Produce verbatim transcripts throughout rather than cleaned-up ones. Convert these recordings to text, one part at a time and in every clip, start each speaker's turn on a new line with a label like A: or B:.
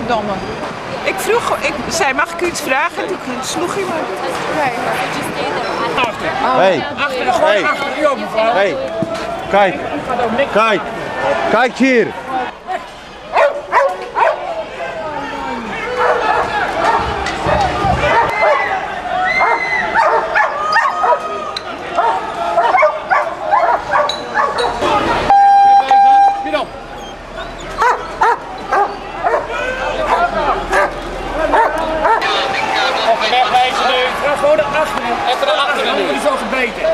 A: godverdomme. Ik vroeg, ik zei mag ik u iets vragen en toen sloeg hij me.
B: Hey, hey, hey, kijk, kijk, kijk hier.
C: Wegwezen nu. Ga gewoon naar achteren. Even naar achteren. Dan wordt hij zo gebeten.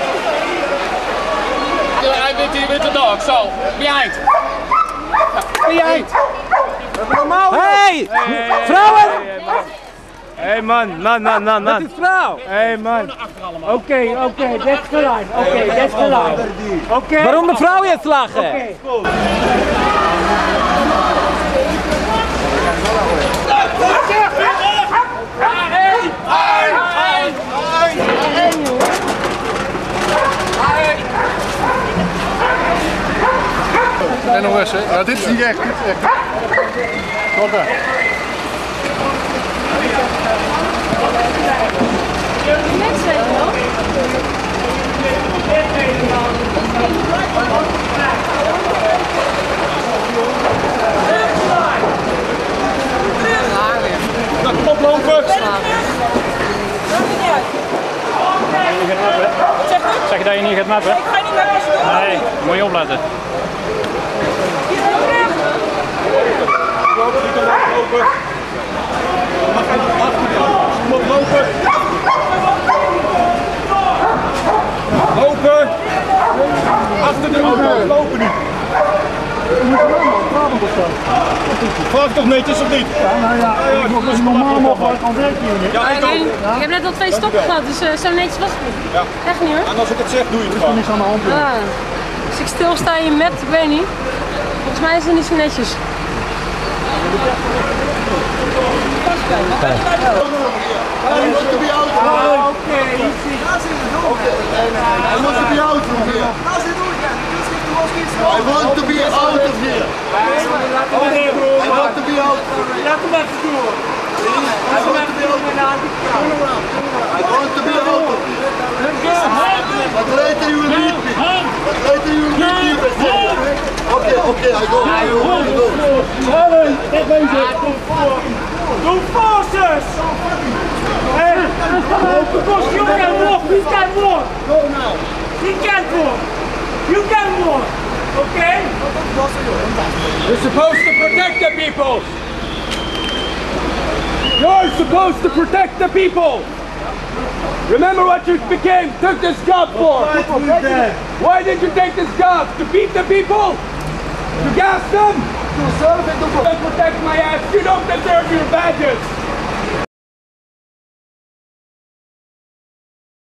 C: Hij wint hier met de dog. Zo. Behind. Behind.
B: Hey, vrouwen! Hey man, man, man, man, man. Wat is vrouw? Hey man.
C: Oké, oké, that's the line. Oké, that's the line. Oké.
B: Waarom de vrouw je slagen?
C: Oké.
D: N O S, hè? Ja, dit is niet echt, dit is echt. Tot daar. Nou, kom op, lopen!
C: Zeg je dat je niet gaat mappen?
A: Ik ga niet met me.
C: Nee, moet je opletten.
D: Lopen, niet te laat lopen. Mag je nog achter? Kom op, lopen! Lopen! Achter de auto, lopen niet! Vraag toch netjes of niet?
E: Ja, nou ja, ik moet dus normaal mogelijk aan werk hier.
D: Ja, ik ook.
F: Ik heb net al twee stoppen gehad, dus uh, zo netjes was het niet.
D: Ja.
F: Echt niet hoor.
D: En als ik het zeg, doe je het
E: Er is
D: gewoon.
E: niks aan de hand.
F: Ah. Als ik stilsta in je met, ik weet niet. Volgens mij is het niet zo netjes.
D: Hij moet er bij jou doen. Oké, hij moet er bij jou doen hier. I want to be out of here. I want to be out.
C: Laat hem even doen.
D: I want to be out. I want to be out of here. But later you will meet me. But later you will meet me. Okay, okay, I go. I go.
C: Doe forces! Hey, because you can walk, we can walk.
D: Go now.
C: He can walk. You can walk. Okay? You're supposed to protect the people. You're supposed to protect the people. Remember what you became, took this job for. Why did you take this job? To beat the people? To gas them? To serve and to protect my ass. You don't deserve your badges.